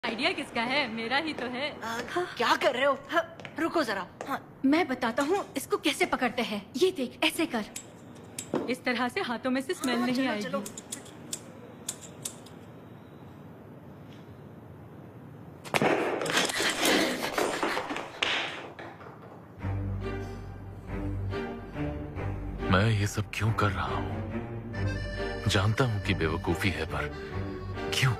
Idea किसका है? मेरा ही तो है। क्या कर रहे हो? रुको जरा। मैं बताता हूँ इसको कैसे पकड़ते हैं। ये देख, ऐसे कर। इस तरह से हाथों में से स्मेल नहीं आएगी। चलो। मैं ये सब क्यों कर रहा हूँ? जानता हूँ कि बेवकूफी है, पर क्यों?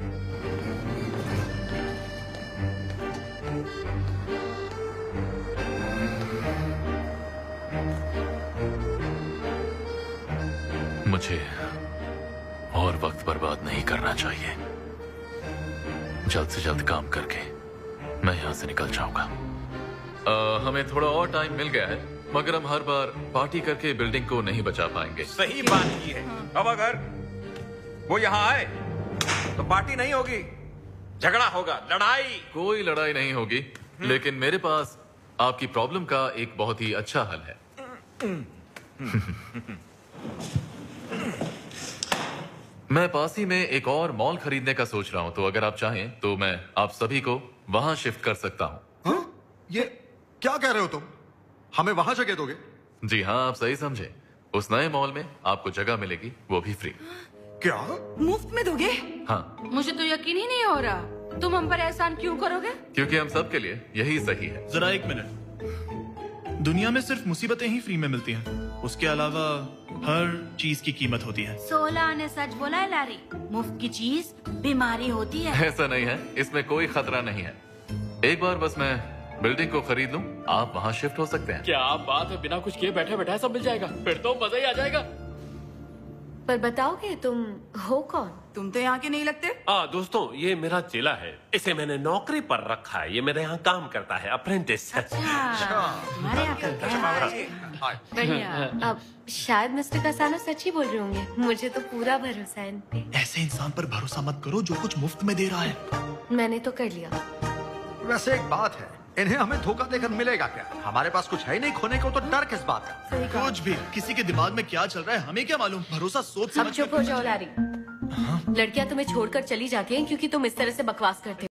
मुझे और वक्त बर्बाद नहीं करना चाहिए। जल्द से जल्द काम करके मैं यहाँ से निकल जाऊंगा। हमें थोड़ा और टाइम मिल गया है, मगर हम हर बार पार्टी करके बिल्डिंग को नहीं बचा पाएंगे। सही बात की है। अब अगर वो यहाँ आए तो पार्टी नहीं होगी, झगड़ा होगा, लड़ाई। कोई लड़ाई नहीं होगी, लेकिन मेरे पास आपकी प्रॉब्लम का एक बहुत ही अच्छा हल है। मैं पास ही में एक और मॉल खरीदने का सोच रहा हूँ, तो अगर आप चाहें तो मैं आप सभी को वहां शिफ्ट कर सकता हूँ। ये क्या कह रहे हो तुम? हमें वहां जगह दोगे? जी हाँ, आप सही समझे। उस नए मॉल में आपको जगह मिलेगी, वो भी फ्री। क्या? मुफ्त में दोगे? हाँ, मुझे तो यकीन ही नहीं हो रहा। तुम हम पर एहसान क्यों करोगे? क्योंकि हम सब के लिए यही सही है। जरा एक मिनट। दुनिया में सिर्फ मुसीबतें ही फ्री में मिलती हैं, उसके अलावा हर चीज की कीमत होती है। 16 ने सच बोला है लारी। मुफ्त की चीज बीमारी होती है। ऐसा नहीं है, इसमें कोई खतरा नहीं है। एक बार बस मैं बिल्डिंग को खरीद लूं, आप वहां शिफ्ट हो सकते हैं। क्या आप बात है, बिना कुछ किए बैठे बैठे सब मिल जाएगा? फिर तो मजा ही आ जाएगा। पर बताओगे तुम हो कौन? तुम तो यहाँ के नहीं लगते। दोस्तों, ये मेरा चेला है। इसे मैंने नौकरी पर रखा है। ये मेरे यहाँ काम करता है, अप्रेंटिस। हमारे यहाँ करते हैं। बढ़िया। अब शायद मिस्टर कसानो सच ही बोल रहे होंगे। मुझे तो पूरा भरोसा है इन पे। ऐसे इंसान पर भरोसा मत करो जो कुछ मुफ्त में दे रहा है। मैंने तो कर लिया। वैसे एक बात है, इन्हें हमें धोखा देकर मिलेगा क्या? हमारे पास कुछ है ही नहीं खोने को, तो डर किस बात का? कुछ भी, किसी के दिमाग में क्या चल रहा है हमें क्या मालूम? भरोसा सोच अब समझ चुप हो जाओ लारी। लड़कियां तुम्हें छोड़कर चली जाती हैं क्योंकि तुम इस तरह से बकवास करते हो।